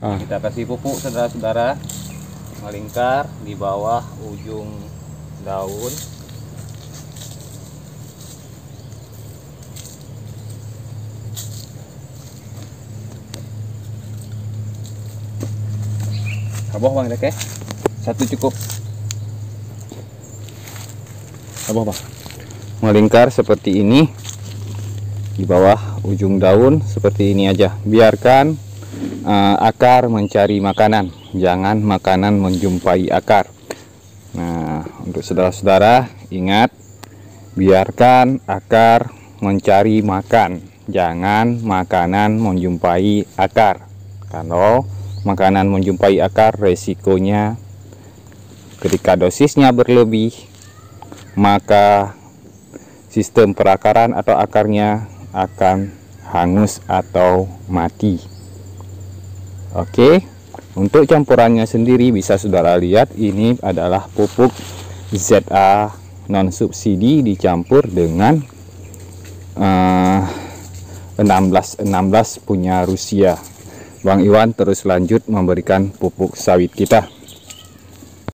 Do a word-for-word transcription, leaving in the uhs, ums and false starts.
Ah. Kita kasih pupuk saudara-saudara, melingkar di bawah ujung daun. Aboh bang dek, satu cukup. Aboh bang. Melingkar seperti ini di bawah ujung daun seperti ini aja. Biarkan uh, akar mencari makanan, jangan makanan menjumpai akar. Nah, untuk saudara-saudara ingat, biarkan akar mencari makan, jangan makanan menjumpai akar. Kalau makanan menjumpai akar, resikonya ketika dosisnya berlebih, maka sistem perakaran atau akarnya akan hangus atau mati. Oke, untuk campurannya sendiri bisa saudara lihat, ini adalah pupuk Z A non subsidi dicampur dengan uh, enam belas enam belas punya Rusia. Bang Iwan terus lanjut memberikan pupuk sawit kita.